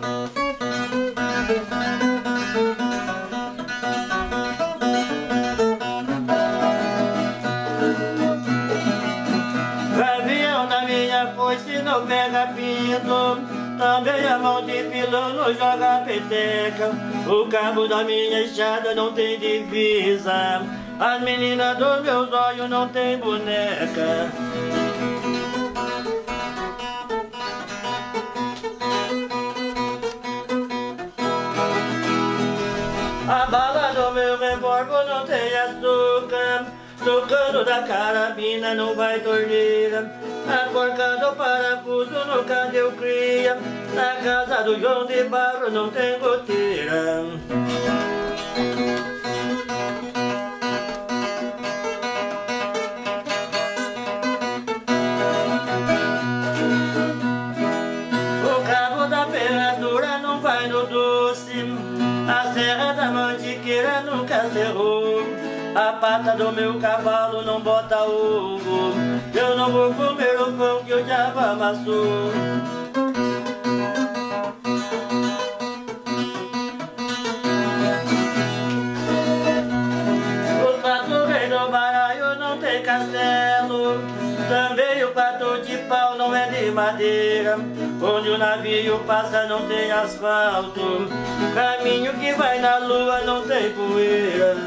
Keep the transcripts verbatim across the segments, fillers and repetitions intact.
Gavião na minha foice não pega pinto, também a mão de pilão não joga peteca. O cabo da minha enxada não tem divisa, as meninas dos meus olhos não tem boneca. A bala do meu revólver não tem açúcar, no cano da carabina não vai torneira, a porca do parafuso nunca deu cria, na casa do João de Barro não tem goteira. O cabo da ferradura não vai no doce, a serra da mantiqueira nunca cerrou, a pata do meu cavalo não bota ovo, eu não vou comer o pão que o diabo amassou. O pato rei do baralho não tem castelo, também o pato de pau não é de madeira, onde o navio passa não tem asfalto, caminho que vai na lua não tem poeira.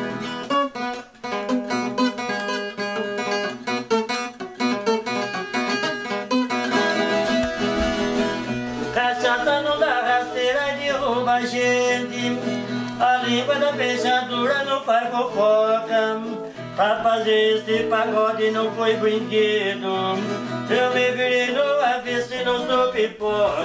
Cachaça não dá rasteira e derruba a gente, a língua da fechadura não faz fofoca, pra fazer este pagode não foi brinquedo, eu me virei no avesso e não sou pipoca.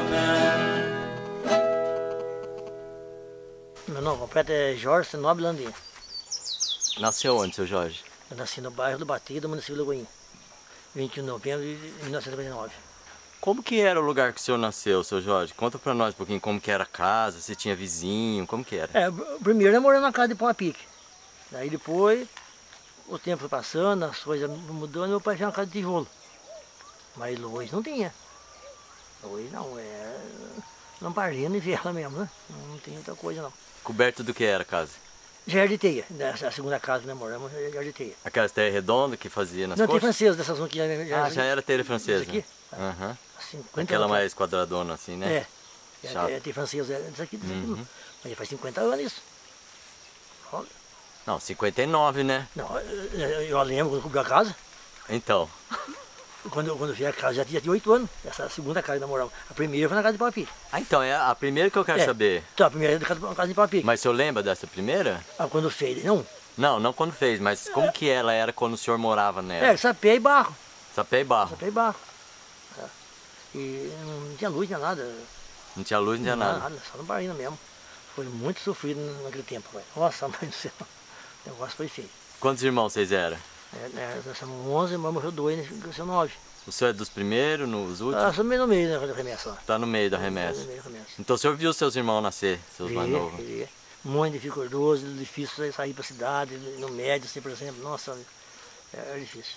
Meu nome completo é Jorge Nobre Landim. Nasceu onde, seu Jorge? Eu nasci no bairro do Batido, município de Lagoinha, vinte e um de novembro de mil novecentos e cinquenta e nove. Como que era o lugar que o senhor nasceu, seu Jorge? Conta pra nós um pouquinho como que era a casa, se tinha vizinho, como que era? É, primeiro eu morei na casa de Pão a Pique. Daí depois, o tempo foi passando, as coisas mudando, meu pai fez uma casa de tijolo. Mas hoje não tinha. Hoje não, é lamparina e vela mesmo, né? Não tem outra coisa não. Coberto do que era a casa? Jardim de teia, a segunda casa que nós moramos é jardim de teia. Aquelas terra redonda que fazia nas não, coxas? Tem francesa dessas aqui. Já, ah, já era telha francesa? Aqui? Uhum. cinquenta Aquela mais quadradona assim, né? É, é, é tem francesa, é disso aqui, disso aqui. Uhum. Mas já faz cinquenta anos isso. Olha. Não, cinquenta e nove, né? Não, eu, eu lembro quando cobriu a casa. Então. Quando, quando eu fiz a casa já tinha oito anos, essa segunda casa que nós moramos. A primeira foi na casa de Papi. Ah, então, é a primeira que eu quero é. saber. Então, a primeira é na casa, casa de Papi. Mas o senhor lembra dessa primeira? Ah, quando fez, não? Não, não quando fez, mas como que ela era quando o senhor morava nela? É, sapé e barro. Sapé e barro. Sapé e barro. É. E não tinha luz, não tinha nada. Não tinha luz, não tinha não nada? nada. Só no barrinho mesmo. Foi muito sofrido naquele tempo, véio. Nossa, mãe do céu. O negócio foi feio. Quantos irmãos vocês eram? É, é, nós somos onze, mas morreu dois, né? Cresceu nove. O senhor é dos primeiros, nos últimos? Ah, sou meio no meio, né, da remessa lá. Tá no meio da remessa. No meio da remessa. Então o senhor viu seus irmãos nascer, seus vi, mais novos? Vi. Muito dificultoso, difícil sair pra cidade, no médio, assim, por exemplo. Nossa, era difícil.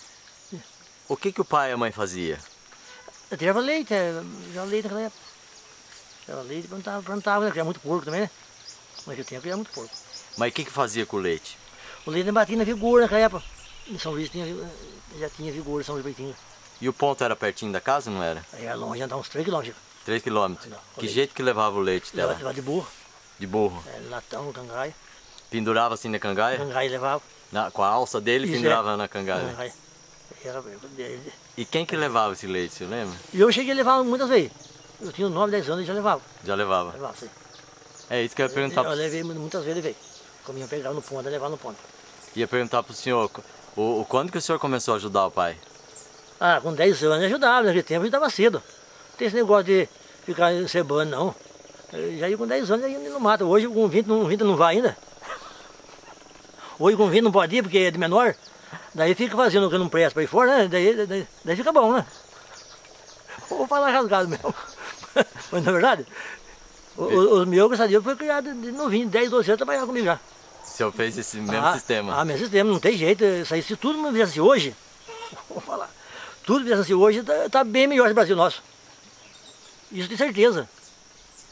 O que que o pai e a mãe faziam? Eu tirava leite, já leite naquela época. Tirava leite e plantava, plantava, né? Criava muito porco também, né? Naquele tempo criava muito porco. Mas o que que fazia com o leite? O leite batia na vigor naquela época. Em São Luís tinha, já tinha vigor, São Luís Beitinho. E o ponto era pertinho da casa, não era? Aí era longe, andava uns três quilômetros. três quilômetros? Não, Que leite. jeito que levava o leite dela? Levava de burro. De burro? É, latão, cangaia. Pendurava assim na cangaia? Cangaia levava. Na, com a alça dele, Isso, pendurava é. na cangaia? Cangaia. Era, e quem que levava esse leite, você lembra? e eu cheguei a levar muitas vezes. Eu tinha nove, dez anos e já levava. Já levava? Levava, sim. É isso que eu ia perguntar. Eu, eu levei muitas vezes, levei. Cominha pegava no ponto, levava no ponto. Ia perguntar pro senhor, o, o, quando que o senhor começou a ajudar o pai? Ah, com dez anos eu ajudava, naquele tempo eu ajudava cedo. Não tem esse negócio de ficar cebando, não. Eu já ia com dez anos, já ia no mato. Hoje com vinte, não, vinte não vai ainda. Hoje com vinte não pode ir, porque é de menor. Daí fica fazendo o que não presta para ir fora, né? Daí, daí, daí fica bom, né? Vou falar rasgado mesmo. Mas na verdade, os, os meus, graças a Deus, foi criado de novinho, dez, doze anos, trabalhava comigo já. O senhor fez esse mesmo ah, sistema? Ah, mesmo sistema, não tem jeito. Isso aí, se tudo não fizesse hoje, vou falar, tudo fizesse hoje, tá, tá bem melhor esse Brasil nosso. Isso tem certeza.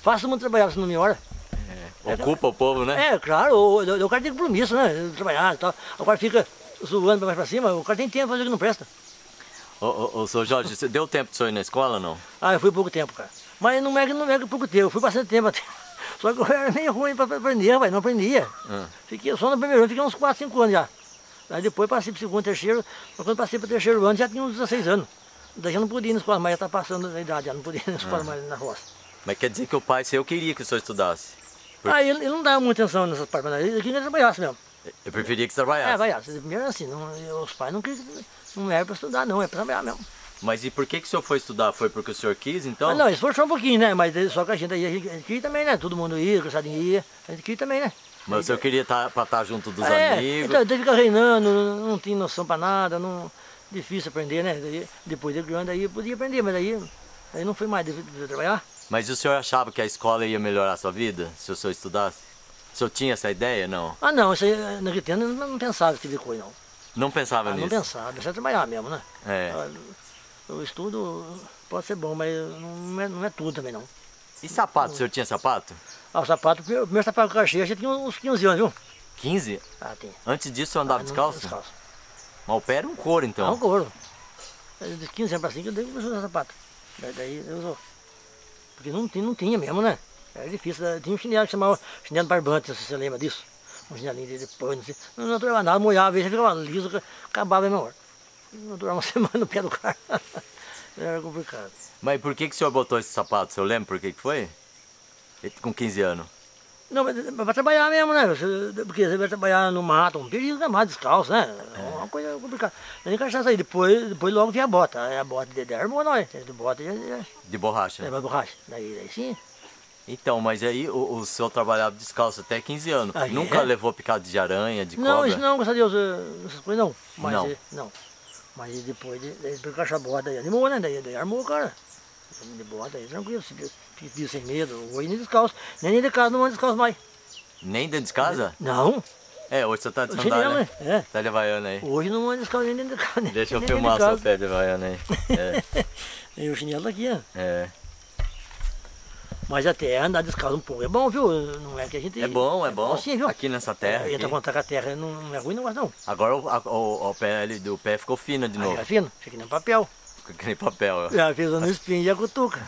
Faço muito trabalhar, se não me hora. É. Ocupa o povo, né? É, claro, o, o, o cara tem compromisso, né? Trabalhar e tal. O cara fica zoando pra mais pra cima, o cara tem tempo pra fazer o que não presta. Ô, ô, ô, seu Jorge, você deu tempo de você ir na escola ou não? Ah, eu fui pouco tempo, cara. Mas não é que não é que pouco tempo, eu fui bastante tempo até. Só que eu era meio ruim pra aprender, rapaz, não aprendia. Ah. Fiquei só no primeiro ano, fiquei uns quatro, cinco anos já. Aí depois passei pro segundo, terceiro, mas quando passei pro terceiro ano já tinha uns dezesseis anos. Daí já não podia ir na escola mais, já tá passando da idade, já não podia ir na escola ah. mais na roça. Mas quer dizer que o pai seu queria que o senhor estudasse? Por... Ah, ele, ele não dava muita atenção nessas partes, mas ele queria que eu trabalhasse mesmo. Eu preferia que você trabalhasse? É, trabalhasse. Primeiro assim, não, os pais não queriam, não era pra estudar não, é pra trabalhar mesmo. Mas e por que que o senhor foi estudar? Foi porque o senhor quis, então? Ah, não, esforçou um pouquinho, né? Mas só que a gente, a gente, a gente queria também, né? Todo mundo ia, o caçadinho ia, a gente queria também, né? Mas o senhor queria tá, pra estar junto dos é, amigos? Então, daí fica reinando, não, não tinha noção pra nada, não, difícil aprender, né? Daí, depois de grande aí eu podia aprender, mas aí, aí não foi mais de, de trabalhar. Mas o senhor achava que a escola ia melhorar a sua vida, se o senhor estudasse? O senhor tinha essa ideia, não? Ah, não, isso aí, naquele tempo, não, não pensava esse tipo de coisa, não. Não pensava ah, nisso? Não pensava, pensava em trabalhar mesmo, né? É. O estudo pode ser bom, mas não é, não é tudo também, não. E sapato, o senhor tinha sapato? Ah, o sapato, o primeiro sapato que eu achei, eu já tinha uns quinze anos, viu? quinze? Ah, tem. Antes disso, o senhor andava ah, descalço? Descalço. Mas o pé era um couro, então? Ah, um couro. De quinze anos pra cima, eu dei pra usar sapato. Daí, daí eu usou. Porque não, não tinha mesmo, né? Era difícil. Tinha um chinelo que chamava chinelo barbante, se você lembra disso. Um chinelinho de pano, assim. Não, não durava nada, molhava, já ficava liso, acabava a mesma hora. Não durava uma semana no pé do cara. Era complicado. Mas por que que o senhor botou esse sapato? O senhor lembra por que que foi? Com quinze anos. Não, mas para trabalhar mesmo, né? Porque você vai trabalhar no mato, um perigo é mais descalço, né? É uma coisa complicada. Nem cachaça aí, depois, depois logo vinha a bota. Aí a bota de dermo, nós. De bota de, de borracha. É, de borracha. Daí, daí sim. Então, mas aí o, o senhor trabalhava descalço até quinze anos. Aí Nunca é? levou picado de aranha, de não, cobra? Não, isso não, graças a Deus, essas coisas não. Mas, não. não. Mas depois, depois de cachar a bota, daí animou, né? Daí, daí armou o cara. De bota aí, tranquilo, pediu sem medo. Hoje nem descalço. Nem dentro de casa não anda descalço mais. Nem dentro de casa? Não. É, hoje você tá de sandália. É. Tá de havaiana aí. Hoje não anda descalço nem dentro de casa. Deixa eu filmar seu pé de havaiana aí. É. E o chinelo aqui, ó. É. Mas até andar descalço um pouco é bom, viu? Não é que a gente... É bom, é, é bom. bom sim, viu? Aqui nessa terra. É, entra contar com a terra, não, não é ruim não, não. Agora o, a, o, o pele do pé ficou fino de novo. Ah, é fino, fica que nem papel. Fica que nem papel. Já fez no espinho e a cutuca.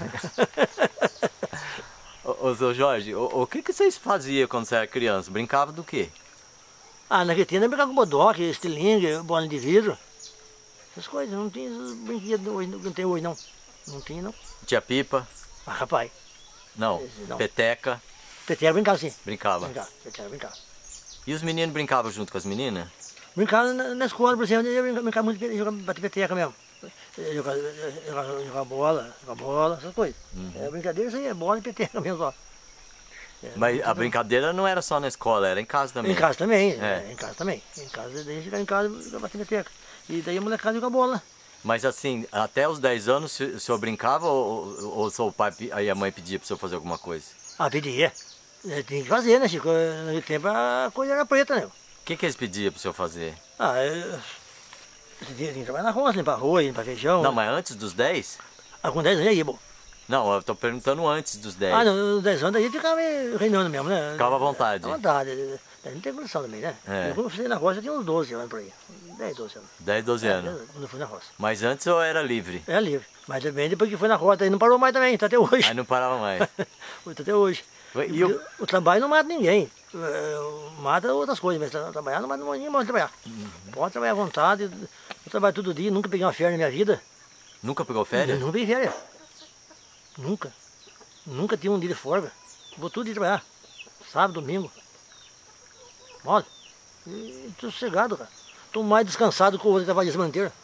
Ô, ô, seu Jorge, o, o que, que vocês faziam quando você era criança? Brincava do quê? Ah, naquele tempo eu brincava com bodoque, estilingue, bola de vidro. Essas coisas, não tinha esses brinquedos hoje, não tem hoje não. Não tinha não. Tinha pipa? Ah, rapaz. Não. não. Peteca? Peteca brincava sim. Brincava? Brincava, peteca brincava. E os meninos brincavam junto com as meninas? Brincava na, na escola, por exemplo, eu brincava muito, jogava, bater peteca mesmo. Jogar, jogar, jogar bola, jogar bola, essas coisas. Uhum. É, brincadeira isso aí é bola e peteca mesmo só. É, mas a brincadeira não era só na escola, era em casa também? Em casa também, é. É, em casa também. Em casa, daí chegar em casa e bater peteca. E daí a molecada joga bola. Mas assim, até os dez anos o senhor brincava ou, ou seu pai e a mãe pediam para o senhor fazer alguma coisa? Ah, pedia. Tinha que fazer, né, Chico? Naquele tempo a coisa era preta, né? O que, que eles pediam para o senhor fazer? Ah, eu... tinha que trabalhar na roça, limpar arroz, limpar feijão. Não, mas antes dos dez? Ah, com dez anos aí, bom. Não, eu estou perguntando antes dos dez. Ah, não, nos dez anos aí ficava reinando mesmo, né? Ficava à vontade. À vontade. Não tem condição também, né? É. Eu comecei na roça, eu tinha uns doze anos por aí. dez, doze anos. dez, doze anos. É, quando eu fui na roça. Mas antes eu era livre? Era livre. Mas também depois que foi na roça, aí não parou mais também, tá até hoje. Aí não parava mais. Tá até hoje. E eu... O trabalho não mata ninguém. Mata outras coisas, mas trabalhar não mata ninguém, pode trabalhar. Uhum. Pode trabalhar à vontade. Eu trabalho todo dia, nunca peguei uma férias na minha vida. Nunca pegou férias? Nunca peguei férias. Nunca. Nunca tive um dia de folga. Vou todo dia trabalhar. Sábado, domingo. Olha, estou sossegado, cara. Estou mais descansado que o outro trabalho de semana inteira.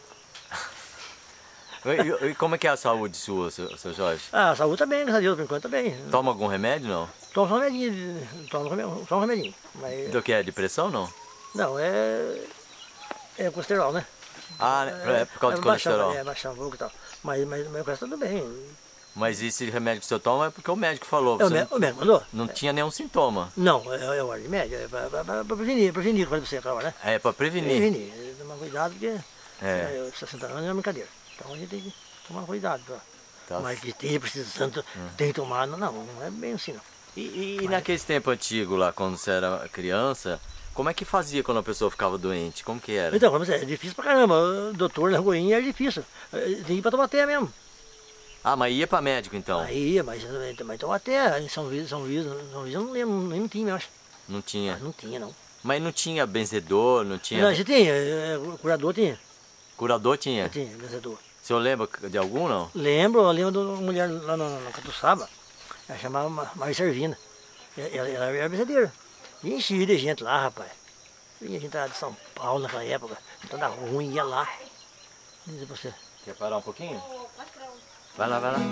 E, e como é que é a saúde sua, seu, seu Jorge? Ah, a saúde está bem, graças a Deus, por enquanto está bem. Toma algum remédio, não? Toma só um remedinho, toma só um remedinho. Mas... Do que é? Depressão, não? Não, é... é colesterol, né? Ah, é, é por causa é, de colesterol? É, baixar um pouco e tal. Mas, mas, mas o resto está tudo bem. Mas esse remédio que o senhor toma é porque o médico falou. É, o, médico, o médico mandou? Não é. Tinha nenhum sintoma? Não, é, é o remédio, é para prevenir, prevenir, que eu falei pra você agora, né? É, para prevenir. Prevenir, tomar cuidado, porque é. É, sessenta anos é uma brincadeira. Então a gente tem que tomar cuidado. Pra... Tá. Mas que esteja precisando, hum. tem que tomar, não, não, não é bem assim não. E, e, mas... e naqueles tempos antigos lá, quando você era criança, como é que fazia quando a pessoa ficava doente? Como que era? Então, é difícil pra caramba, o doutor na Goiânia é difícil, tem que ir pra Taubaté mesmo. Ah, mas ia pra médico então? Aí ia, mas, mas Taubaté, em São Luís, São Luís, São Luís eu não lembro, nem não tinha, eu acho. Não tinha? Mas não tinha, não. Mas não tinha benzedor, não tinha... Não, você tinha, curador tinha. Curador tinha? Eu tinha, benzedor. O senhor lembra de algum, não? Lembro, eu lembro de uma mulher lá no, no Catuçaba, ela chamava Maria Servina. Ela, ela era benzedeira. E enchia de gente lá, rapaz. Vinha gente lá de São Paulo naquela época, toda ruim, ia lá. Vou dizer pra você. Quer parar um pouquinho? Vai lá, vai lá.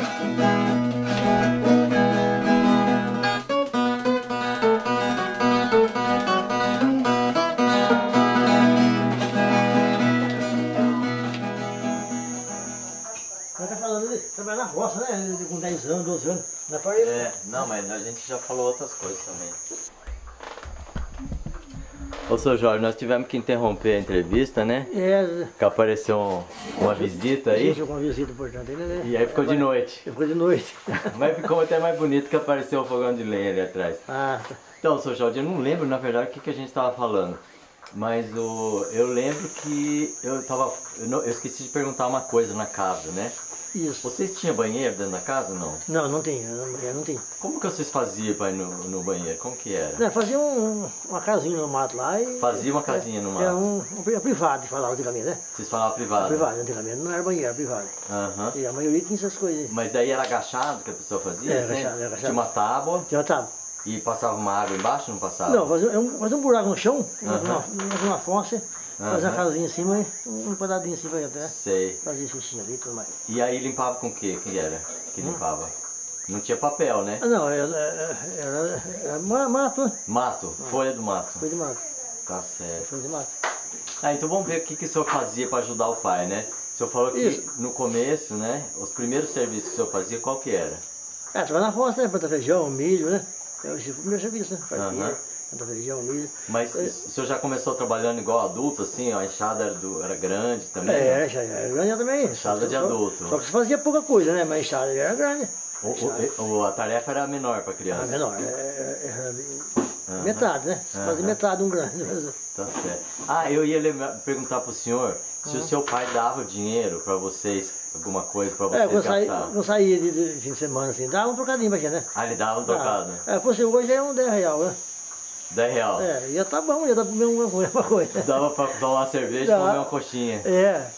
Ela tá falando de trabalhar na roça, né? Com dez anos, doze anos. Na parede. É, não, mas a gente já falou outras coisas também. Ô, senhor Jorge, nós tivemos que interromper a entrevista, né? É. Que apareceu um, uma visita aí. Sim, uma visita importante, né? E aí ficou de noite. Ficou de noite. Mas ficou até mais bonito que apareceu o fogão de lenha ali atrás. Ah, tá. Então, senhor Jorge, eu não lembro, na verdade, o que, que a gente estava falando. Mas o, eu lembro que eu tava. Eu, não, eu esqueci de perguntar uma coisa na casa, né? Isso. Vocês tinham banheiro dentro da casa ou não? Não, não tinha, não, não tinha. Como que vocês faziam para ir no, no banheiro? Como que era? Não, fazia um, uma casinha no mato lá e... Fazia uma casinha no mato? Era um, um privado, de falar antigamente, né? Vocês falavam privado? Privado, antigamente, não era banheiro, era privado. Aham. E a maioria tinha essas coisas. Mas daí era agachado que a pessoa fazia? É, assim? agachado, era agachado. Tinha uma tábua Já tá. e passava uma água embaixo ou não passava? Não, fazia um, fazia um buraco no chão, Aham. uma, uma, uma fonte, fazia Aham. a casinha em cima e um quadradinho assim pra até. Sei. Fazia xixi ali e tudo mais. E aí limpava com o quê? Quem era que limpava? Não tinha papel, né? Ah, não, era, era, era, era ma- mato, né? Mato, folha do mato. Foi de mato, Tá certo. foi de mato. Ah, então vamos ver o que, que o senhor fazia para ajudar o pai, né? O senhor falou que Isso. no começo, né? Os primeiros serviços que o senhor fazia, qual que era? Ah, trabalhava na roça, né? Plantar feijão, milho, né? Esse foi o primeiro serviço, né? Partia, Aham. plantar feijão, milho. Mas É. o senhor já começou trabalhando igual adulto, assim? A enxada era, do- era grande também? É, né? era, já era grande também. Enxada de Só- adulto. Só que se fazia pouca coisa, né? Mas a enxada era grande. O- o- o- a tarefa era menor para Ah, criança? menor, era, era Aham. metade, né? Se fazia Aham. metade de um grande. Tá certo. Ah, eu ia lembrar- perguntar pro senhor se o seu pai dava dinheiro para vocês, alguma coisa para vocês É, quando saía, gastar. quando saía de, de fim de semana assim, dava um trocadinho pra gente, né? Ah, ele dava um trocado? Ah, é, fosse hoje é um dez real, né? dez real. É, ia tá bom, ia dar pra comer uma coisa. Uma coisa. Dava para tomar uma cerveja e Dá. comer uma coxinha. É,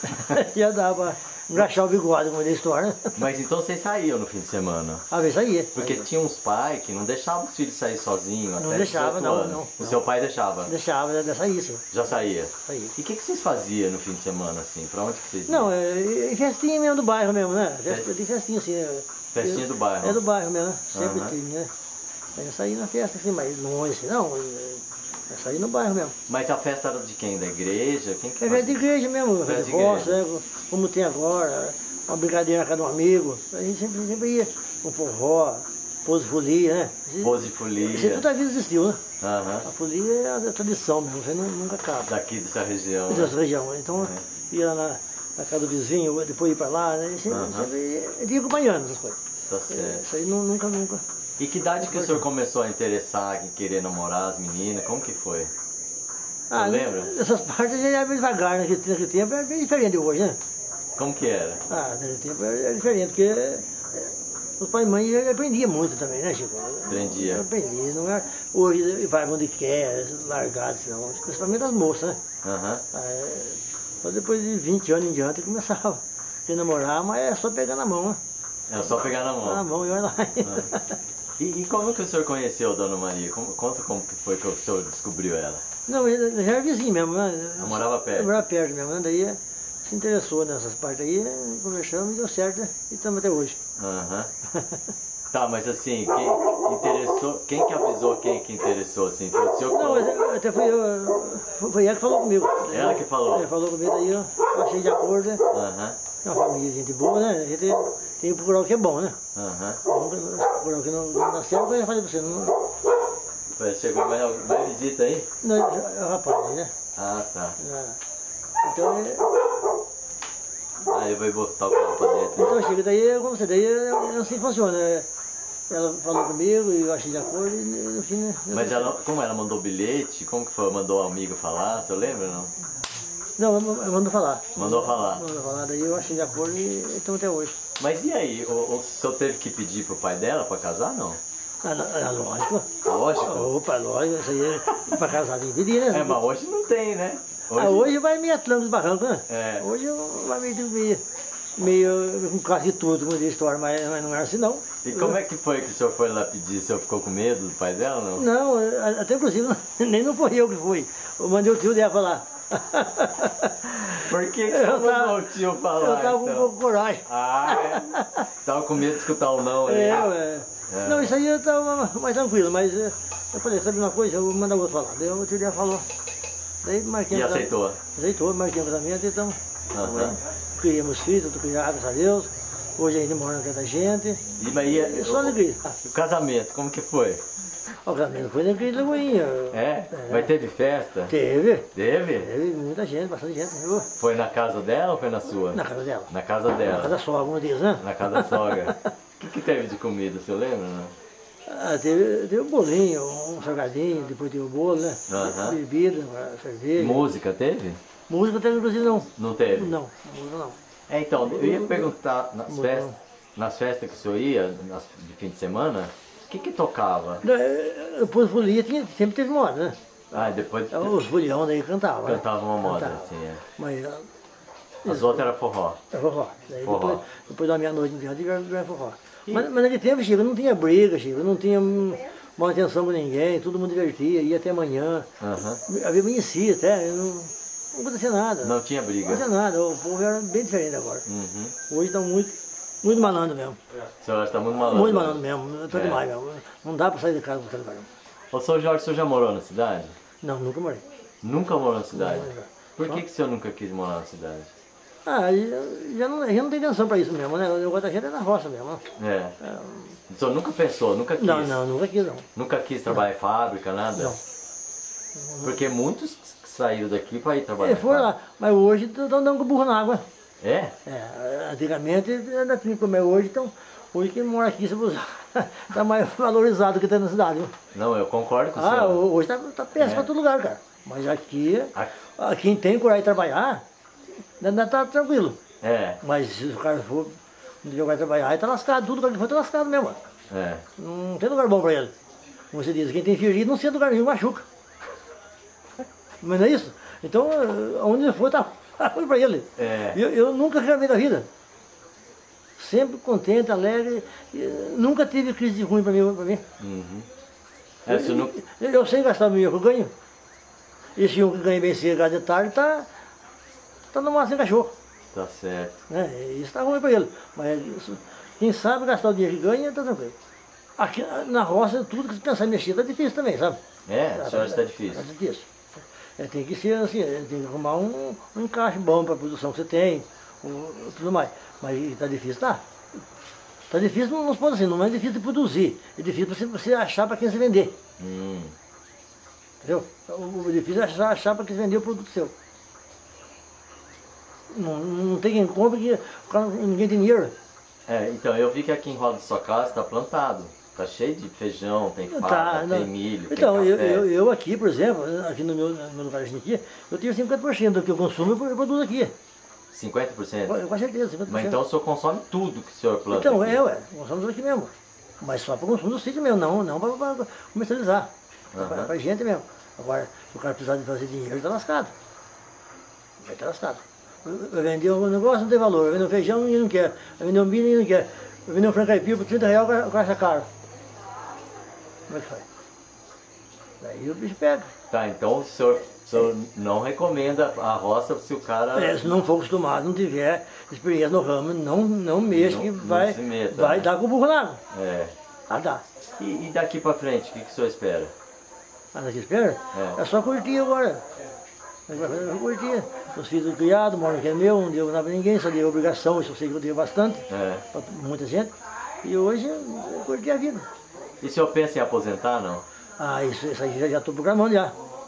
ia dar pra engraxar o bigode, como ele história, né? Mas então vocês saíam no fim de semana? A ver, saía. Porque Saía. tinha uns pais que não deixavam os filhos sair sozinhos Não até deixava, dezoito não, anos. não, O não. seu pai deixava? Deixava, né? Saía, sim. Já saía? Saía. E o que, que vocês faziam no fim de semana, assim? Pra onde que vocês iam? Não, é, em festinha mesmo do bairro mesmo, né? Festa, de festinha assim. é. Festinha do bairro? É do bairro mesmo, né? Sempre Aham. tinha, né? Aí eu saí na festa assim, mas longe assim, não. Eu saí no bairro mesmo. Mas a festa era de quem? Da igreja? Quem que É fazia? festa de igreja mesmo, Festa festa de de roça, igreja. né? Como tem agora, uma brincadeira na casa de um amigo. A gente sempre, sempre ia. Um forró, pose folia, né? Pose de Isso folia. toda a vida existiu, né? Aham. A folia é a tradição mesmo, você não, nunca acaba. Daqui dessa região. né? Dessa região. Então, ia lá na, na casa do vizinho, depois ia pra lá, né? E sempre, Aham. sempre ia, ia acompanhando essas coisas. Tá É, certo. Isso aí nu- nunca, nunca. E que idade que o senhor começou a interessar em querer namorar as meninas? Como que foi? Ah, lembra? essas partes já era devagar, naquele, naquele tempo era bem diferente de hoje, né? Como que era? Ah, naquele tempo era, era diferente, porque é, os pais e mães ele aprendia muito também, né, Chico? Aprendia. Aprendia, não era hoje vai onde quer, largado, não. Principalmente as moças, né? Aham. Ah, é, só depois de vinte anos em diante começava a querer namorar, mas é só pegar na mão, né? É só pegar na Na mão. mão e olha lá. E, e como que o senhor conheceu a Dona Maria? Como, conta como que foi que o senhor descobriu ela? Não, ele já era vizinho mesmo, né? Ela morava perto? Eu morava perto mesmo, né? Daí eh, se interessou nessas partes aí, conversamos e deu certo e estamos até hoje. Aham. Tá, mas assim, quem interessou, quem que avisou quem que interessou, assim? Foi o senhor que Não, falou? mas até foi, eu, foi ela que falou comigo. Ela que falou? Ela falou comigo, daí eu achei de acordo, né? Aham, É uma família de gente boa, né? A gente tem que procurar o que é bom, né? aham. Nunca procurar o que não, não dá certo, eu já falei pra você, não, Parece que Chegou mais, mais visita aí? não é o rapaz, né? Ah, tá. Ah, então, é, Aí vai botar o carro pra dentro. Então chega daí, como você daí, é assim que funciona. Ela falou comigo e eu achei de acordo e no fim... Né, mas ela, como ela mandou bilhete, como que foi? Mandou um amigo falar, você lembra não? Não, mandou falar. Mandou falar. Mandou falar, daí eu achei de acordo e estamos até hoje. Mas e aí, o, o senhor teve que pedir pro pai dela pra casar, não? Ah, não, ah, lógico. Lógico? Opa, lógico, isso aí é pra casar tem que pedir, né? É, mas hoje não tem, né? Hoje, ah, hoje vai meio atlântico dos barrancos, né? É. Hoje vai meio, meio, meio com caso de tudo, como diz a história, mas, mas não é assim não. E como é que foi que o senhor foi lá pedir? O senhor ficou com medo do pai dela, não? Não, até inclusive nem não foi eu que fui. Eu mandei o tio dela falar. Por que, que você eu mandou tava, o tio falar? Eu tava com então? um pouco de coragem. Ah, é? Tava com medo de escutar o não ali. É, é. É. Não, isso aí eu tava mais tranquilo, mas eu falei, sabe uma coisa, eu vou mandar o outro falar. Daí o tio dela falou. Daí marquei E aceitou? Aceitou, marquei o casamento, então uhum. criamos filhos, tudo criado, graças a Deus. Hoje ainda mora na casa da gente. E, mas e, só alegria. O casamento, como que foi? O casamento foi naquele lagoinha. É? é? Mas teve festa? Teve. Teve? Teve muita gente, bastante gente. Viu? Foi na casa dela ou foi na sua? Na casa dela. Na casa dela. Na casa da sogra, como diz, né? Na casa da sogra. O que, que teve de comida, você lembra, não? Ah, teve, teve um bolinho, um salgadinho, depois teve o bolo, né? Uhum. Bebida, cerveja. Música teve? Música teve, inclusive, não. Não teve? Não, música não. É, então, eu ia perguntar, nas festas, nas festas que o senhor ia, nas, de fim de semana, o que que tocava? Depois de folia tinha, sempre teve moda, né? Ah, depois... Os folião daí cantavam. Cantava uma moda, cantava. assim, é. Mas... As isso, outras era forró? Era forró. Daí forró. Depois, depois da meia-noite em diante, era forró. E... Mas, mas naquele tempo, Chico, não tinha briga, Chico, não tinha manutenção com ninguém, todo mundo divertia, ia até amanhã. Uhum. Havia amanhecia até, não, não acontecia nada. Não tinha briga? Não tinha nada, o povo era bem diferente agora. Uhum. Hoje está muito, muito malandro mesmo. O senhor está muito malandro? Muito malandro mesmo, estou é. demais mesmo. Não dá para sair de casa para trabalhar. Ô, senhor Jorge, o senhor já morou na cidade? Não, nunca morei. Nunca morou na cidade? Não, Por que, que o senhor nunca quis morar na cidade? Ah, já não, já não tem intenção para isso mesmo, né? O negócio da gente é na roça mesmo. É. é. O senhor nunca pensou, nunca quis? Não, não, nunca quis não. Nunca quis trabalhar não. em fábrica, nada? Não. Porque muitos saíram daqui para ir trabalhar é, foi lá, mas hoje estão dando com burro na água. É? É, antigamente ainda tinha que comer, hoje, então, hoje quem mora aqui está mais valorizado do que está na cidade. Viu? Não, eu concordo com o ah, senhor. Hoje está tá péssimo é. para todo lugar, cara. Mas aqui, aqui, quem tem coragem de trabalhar, ainda está tranquilo. É. Mas se o cara for jogar trabalhar, aí está lascado, tudo que for está lascado mesmo. É. Não tem lugar bom para ele. Como você diz, quem tem ferido não senta lugar nenhum, machuca. Mas não é isso? Então, onde ele for, está ruim para ele. É. Eu, eu nunca reclamei da vida. Sempre contente, alegre, nununca tive crise ruim para mim. Pra mim. Uhum. É, eu, não... eu, eu sei gastar o meu que eu ganho. Esse um que ganha bem cedo, de tarde, está tá no máximo cachorro. Tá certo. É, isso está ruim para ele. Mas isso, quem sabe gastar o dinheiro que ganha, está tranquilo. Aqui na roça, tudo que você pensar em mexer está difícil também, sabe? É, a senhora está difícil. Está difícil. É, tem que ser assim, tem que arrumar um, um encaixe bom para a produção que você tem, um, tudo mais. Mas está difícil, tá? Está difícil, não, não se pode assim, não é difícil de produzir, é difícil para você, você achar para quem você vender. Hum. Entendeu? O, o difícil é achar, achar para quem você vender o produto seu. Não, não tem quem compra, que ninguém tem dinheiro. É, então, eu vi que aqui em Roda de sua casa está plantado. Está cheio de feijão, tem fava, tá, tem milho, então, tem eu, café. Eu, eu aqui, por exemplo, aqui no meu, no meu lugar aqui, eu tenho cinquenta por cento do que eu consumo, eu produzo aqui. cinquenta por cento? Com certeza, cinquenta por cento. Mas então o senhor consome tudo que o senhor planta Então, aqui. é, ué, consomos aqui mesmo. Mas só para o consumo do sítio mesmo, não, não para comercializar. Uhum. Para a gente mesmo. Agora, se o cara precisar de fazer dinheiro, ele está lascado. Vai estar lascado. Vai vender um negócio, não tem valor. Vai vender um feijão e não quer. Vai vender um milho e não quer. Vai vender um frango caipira por trinta reais, o cara acha caro. Como é que faz? Daí o bicho pega. Tá, então o senhor, o senhor não recomenda a roça se o cara... É, se não for acostumado, não tiver experiência no ramo, não, não mexa, que vai, meta, vai né? dar com o burro na água. É. Ah, dá. E, e daqui pra frente, o que, que o senhor espera? Ah, daqui espera? É. É só curtir agora. É curtir. Os filhos criados, moram que é meu, não deu nada pra ninguém, só deu obrigação, isso eu sei que eu dei bastante, É. pra muita gente. E hoje, é curtir a vida. E o senhor pensa em aposentar, não? Ah, isso, isso aí já estou programando já.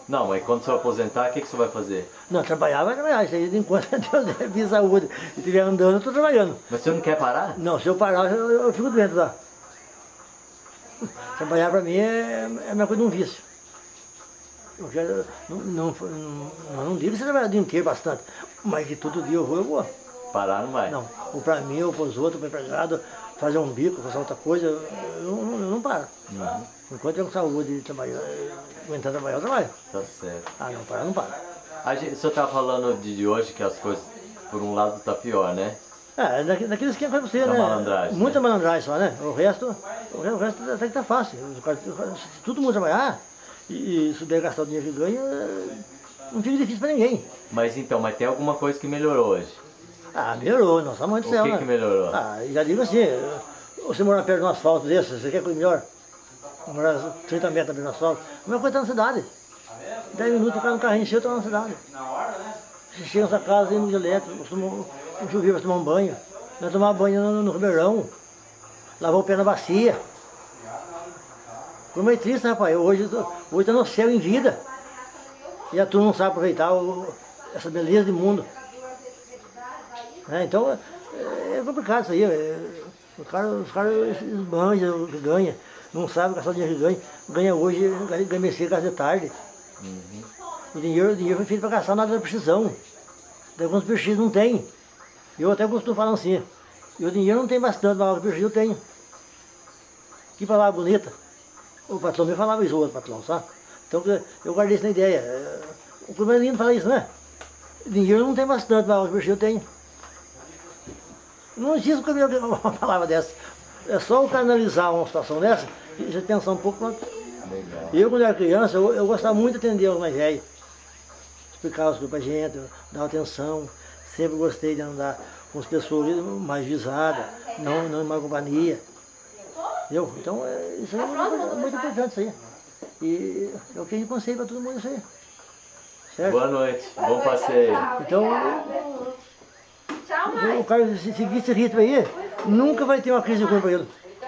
Não, mas quando você aposentar, o que, que você vai fazer? Não, trabalhar vai trabalhar, isso aí enquanto Deus der vida e saúde e estiver andando, eu estou trabalhando. Mas você não quer parar? Não, se eu parar, eu, eu fico doente lá. Trabalhar para mim é, é a minha coisa de um vício. Eu quero, não, não, não, não digo que você trabalha o dia inteiro bastante, mas que todo dia eu vou, eu vou. Parar não vai? Não, ou para mim, ou para os outros, para o empregado, fazer um bico, fazer outra coisa, eu, eu, eu não paro. Uhum. Enquanto eu tenho saúde e trabalhar, aguentar trabalhar, eu trabalho. Tá certo. Ah, não parar, não para. A gente, o senhor estava falando de, de hoje que as coisas, por um lado, tá pior, né? É, daqui, daquele esquema que você, da né? Malandragem, Muita né? malandragem só, né? O resto, o resto, o resto até que tá fácil. Se todo mundo trabalhar e, e souber gastar o dinheiro que ganha, não fica difícil para ninguém. Mas então, mas tem alguma coisa que melhorou hoje? Ah, melhorou, nós estamos muito O céu, que né? que melhorou? Ah, já digo assim, você morar perto de um asfalto desse, você quer coisa melhor? Morar trinta metros no asfalto, a mesma coisa tá na cidade. dez minutos o cara no carrinho seu, tá na cidade. Você chega na sua casa, indo de elétrico, costuma um chuveiro para tomar um banho. Nós tomar banho no, no Ribeirão, lavar o pé na bacia. Foi meio triste, né, rapaz? Hoje, hoje tá no céu em vida. E a turma não sabe aproveitar o, essa beleza de mundo. É, então, é, é complicado isso aí. É, os caras os cara esbanjam o que ganha, não sabe gastar o dinheiro que ganha. Ganha hoje, ganha mercê, gasta de tarde. Uhum. O dinheiro, o dinheiro foi feito para gastar na hora da precisão. Daí alguns precisos não tem. Eu até costumo falar assim, e o dinheiro não tem bastante, mas o prejuízo eu tenho. Que palavra bonita. O patrão me falava isso, o outro patrão, sabe? Então eu guardei isso na ideia. O primeiro lindo fala isso, né? Dinheiro não tem bastante, mas o prejuízo eu tenho. Não existe uma palavra dessa. É só o cara analisar uma situação dessa e já pensar um pouco. Legal. Eu, quando era criança, eu, eu gostava muito de atender os mais velhos. Explicar as coisas pra gente, dar atenção. Sempre gostei de andar com as pessoas mais visadas, não, não em má companhia. Entendeu? Então, é, isso aí é muito, muito importante, isso aí. E é o que a gente aconselha para todo mundo isso aí. Certo? Boa noite, bom passeio. Então, o cara, se seguir esse ritmo aí, nunca vai ter uma crise ruim para ele.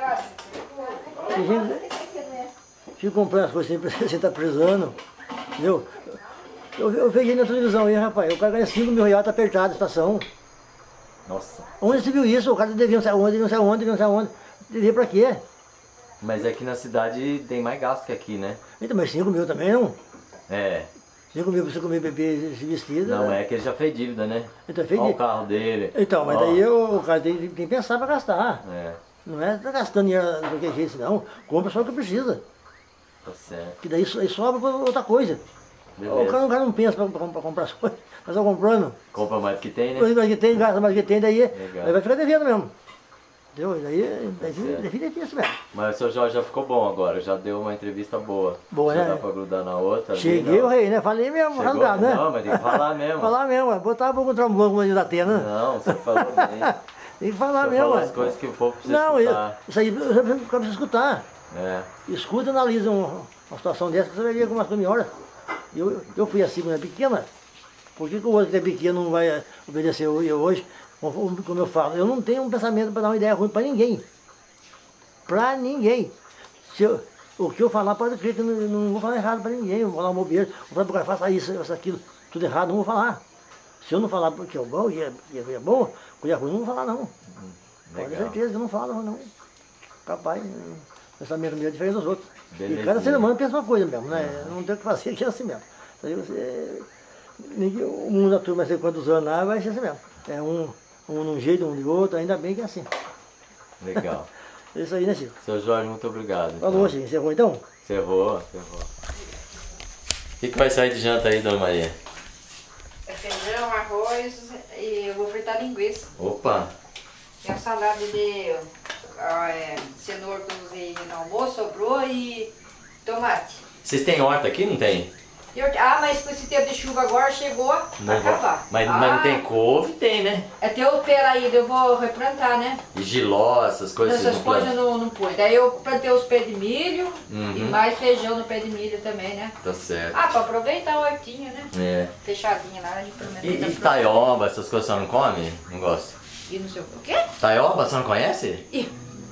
Tem gente que comprando as coisas sem você estar precisando, entendeu? Eu, eu vejo aí na televisão aí, rapaz, o cara ganha cinco mil reais, tá apertado a estação. Nossa. Onde você viu isso? O cara devia não sei aonde, não sei aonde, não sei aonde. Devia pra quê? Mas aqui na cidade tem mais gasto que aqui, né? Então, mas cinco mil também não? É. cinco mil pra você comer, beber, se vestir. Não, é que ele já fez dívida, né? Então, fez Olha dívida. o carro dele. Então, mas Ó. daí eu, o cara tem, tem que pensar pra gastar. É, Não é tá gastando dinheiro de qualquer jeito, não. Compra só o que precisa. tá certo. Que daí, so- aí sobra pra outra coisa. Beleza. O cara, o cara não pensa pra, pra, pra comprar as coisas, mas só comprando. Compra mais do que tem, né? Coisa mais que tem, gasta mais que tem, daí, Legal. aí vai ficar devendo mesmo. Entendeu? Daí, daí, certo. daí fica difícil mesmo. Mas o seu Jorge já ficou bom agora, já deu uma entrevista boa. Boa, já né? dá pra grudar na outra. ali, Cheguei, não. o rei, né? Falei mesmo, Chegou? andar, né? Não, mas tem que falar mesmo. Falar mesmo, ué. Botar pra encontrar um banco da Atena. Não, você falou bem. Tem que falar Você mesmo, falou ué. as coisas que o povo precisa Não, eu, escutar. isso aí você precisa escutar. É. Escuta e analisa um- uma situação dessa, que você vai ver como as coisas melhoram. Eu, eu fui assim quando era pequena. Por que, que o outro que é pequeno não vai obedecer eu, eu hoje? Como como eu falo, eu não tenho um pensamento para dar uma ideia ruim para ninguém. Para ninguém. Se eu, o que eu falar, pode crer que eu não, não vou falar errado para ninguém. Eu vou falar uma bobeira, vou falar para o cara, faça isso, faça aquilo, tudo errado, não vou falar. Se eu não falar porque é bom e é, e é bom, coisa ruim, não vou falar não. Pode ter Legal. certeza que eu não falo não. Capaz, o pensamento meu é diferente dos outros. Belezinha. E cada ser humano pensa uma coisa mesmo, né? Não tem o que fazer, que é assim mesmo. Aí você, ninguém, o mundo da turma vai ser quantos anos lá, vai ser assim mesmo. É um, um de um jeito, um de outro, ainda bem que é assim. Legal. É isso aí, né, Chico? Seu Jorge, muito obrigado. então. Falou, Chico. Encerrou então? Encerrou, encerrou. O que, que vai sair de janta aí, dona Maria? É feijão, arroz e eu vou fritar linguiça. Opa! Tem a salada de ah, é, cenoura que eu usei no almoço, sobrou e tomate. Vocês têm horta aqui, não tem? E eu- ah, mas com esse tempo de chuva agora chegou a Não vai- acabar. Mas, ah, mas não tem couve? Tem, né? Até o pé ainda eu vou replantar, né? E giló, essas coisas Essas vocês não coisas eu plantam? não, não pus. Daí eu plantei os pés de milho Uhum. e mais feijão no pé de milho também, né? Tá certo. Ah, pra aproveitar a hortinha, né? É. Fechadinha lá, a gente pelo menos E, tá e taioba, essas coisas você não come? Não gosta? E não sei o quê? Taioba, você não conhece? Ih.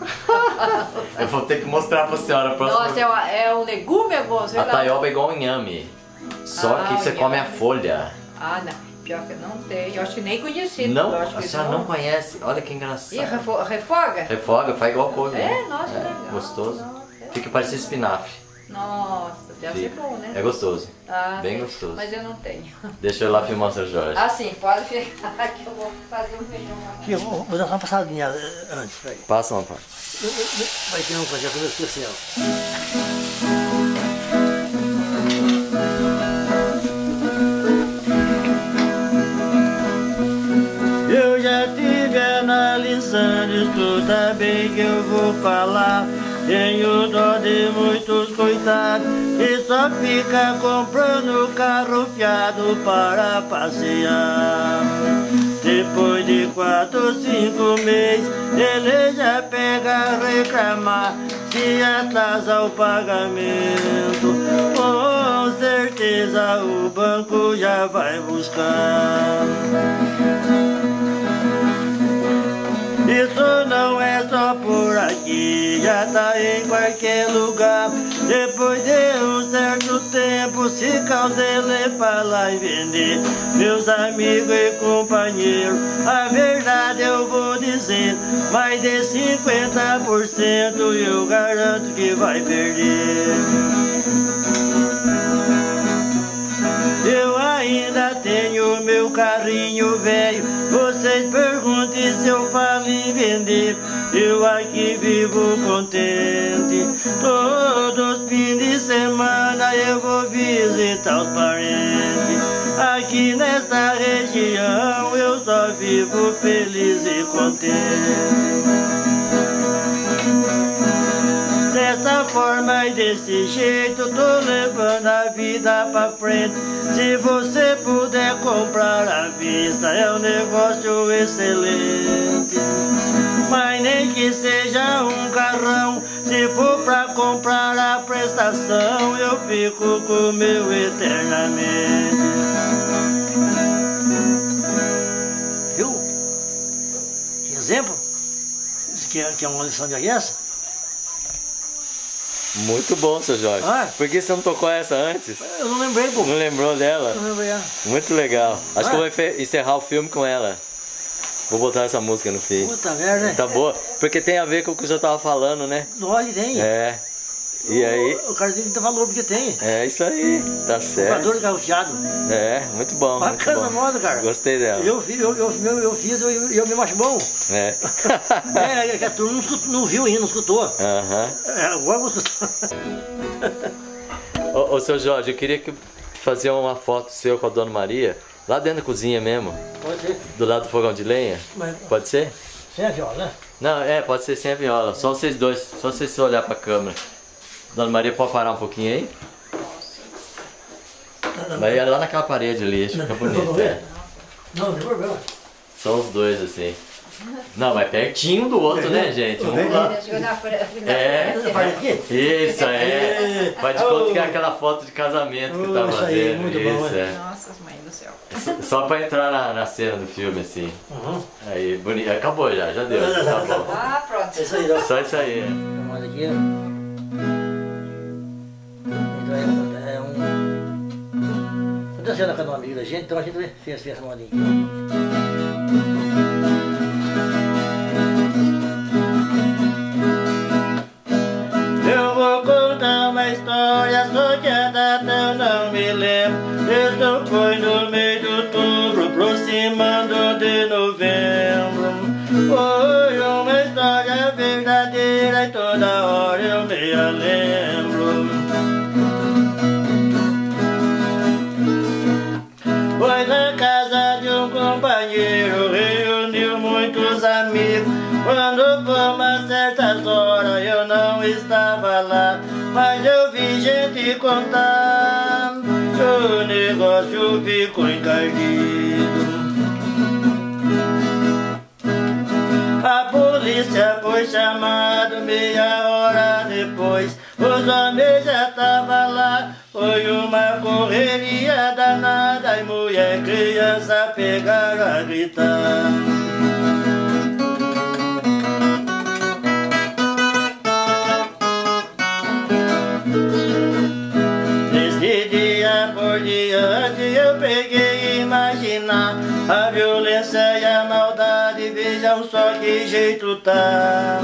Eu vou ter que mostrar pra senhora a próxima. Nossa, é, uma- é um legume, é bom, sei A lá. taioba é igual inhame. Só Ah, que você olha. come a folha. Ah, não. Pior que eu não tenho. Eu acho que nem conheci. Não, eu acho a que senhora não conhece. Olha que engraçado. Ih, refo- refoga? Refoga, faz igual couve. É, né? nossa, legal. Gostoso. Nossa, Fica parecendo espinafre. Nossa, deve ser Fica. bom, né? É gostoso. Ah, Bem sim. gostoso. Mas eu não tenho. Deixa eu ir lá filmar o seu Jorge. Ah, sim, pode ficar que eu vou fazer um feijão. Aqui, eu vou, vou dar uma passadinha eh, antes, peraí. Passa uma parte. Vai ter um projeto meu especial. Eu já tive analisando, escuta bem que eu vou falar. Tenho dó de muitos coitados que só fica comprando carro fiado para passear. Depois de quatro, cinco meses, ele já pega a reclamar se atrasa o pagamento. Com certeza o banco já vai buscar. Isso não é só por aqui, já tá em qualquer lugar. Depois de um certo tempo, se causa ele pra lá e vender. Meus amigos e companheiros, a verdade eu vou dizer, mais de cinquenta por cento eu garanto que vai perder. Eu ainda tenho meu carrinho velho, vocês perguntem se eu falo em vender. Eu aqui vivo contente, todos os fins de semana eu vou visitar os parentes. Aqui nessa região eu só vivo feliz e contente. Dessa forma e desse jeito tô levando a vida pra frente. Se você puder comprar à vista é um negócio excelente. Mas nem que seja um carrão, se for pra comprar a prestação eu fico com o meu eternamente. Viu? Que exemplo? Isso que é, que é uma lição de essa? Muito bom, seu Jorge. Ah. Por que você não tocou essa antes? Eu não lembrei, pô. Não lembrou dela? Não lembrei. ah. Muito legal. Acho Ah. que eu vou fe- encerrar o filme com ela. Vou botar essa música no fim. Puta merda, né? Tá boa? Porque tem a ver com o que o senhor tava falando, né? Nós tem. É. E aí? O, o cara tem que ter valor porque tem. É isso aí. Tá certo. Comprador de carro fiado. É, muito bom. muito Bacana bom. a moda, cara. Gostei dela. Eu, fi- eu, eu, eu, eu fiz, eu, eu mesmo acho bom. É. É, que a turma não, escutou, não viu ainda, não escutou. Aham. É, agora eu vou escutar. Ô, ô, seu Jorge, eu queria que fazer uma foto seu com a Dona Maria, lá dentro da cozinha mesmo, Pode ser. do lado do fogão de lenha. Mas, Pode ser? sem a viola, né? Não, é, pode ser sem a viola. Só vocês dois, só vocês se olhar pra câmera. Dona Maria, pode parar um pouquinho aí? Vai lá naquela parede ali, acho que fica bonito. É. Não, não tem problema. Só os dois assim. Não, mas pertinho do outro, né, gente? Um do lado. Chegou na frente. É. Vai aqui? Isso, é. Faz de conta que é aquela foto de casamento que tá Oh, isso aí, fazendo. muito bom, Isso, né? é. Nossa, mãe do céu. Só pra entrar na, na cena do filme, assim. Uhum. Aí, bonito. Acabou já, já deu. Tá bom. Ah, pronto. É isso aí, ó. Só isso aí. Mas aqui, ó. Então é, é um... Eu tô sendo com um amigo da gente, então a gente fez, fez essa modinha aqui, ó. Eu vou contar uma história, só que a data eu não me lembro. Isso foi no meio de outubro, aproximando de novembro. Foi uma história verdadeira e toda hora eu me a lembro. Foi na casa de um companheiro, reuniu muitos amigos. Quando fomos a certas horas eu não estava lá, mas eu vi gente contar que o negócio ficou encardido. A polícia foi chamada meia hora depois, os homens já estavam lá. Foi uma correria danada e mulher e criança pegaram a gritar. Nesse dia por diante não, só que jeito tá.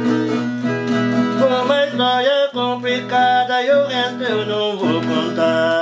Como a história é complicada e o resto eu não vou contar.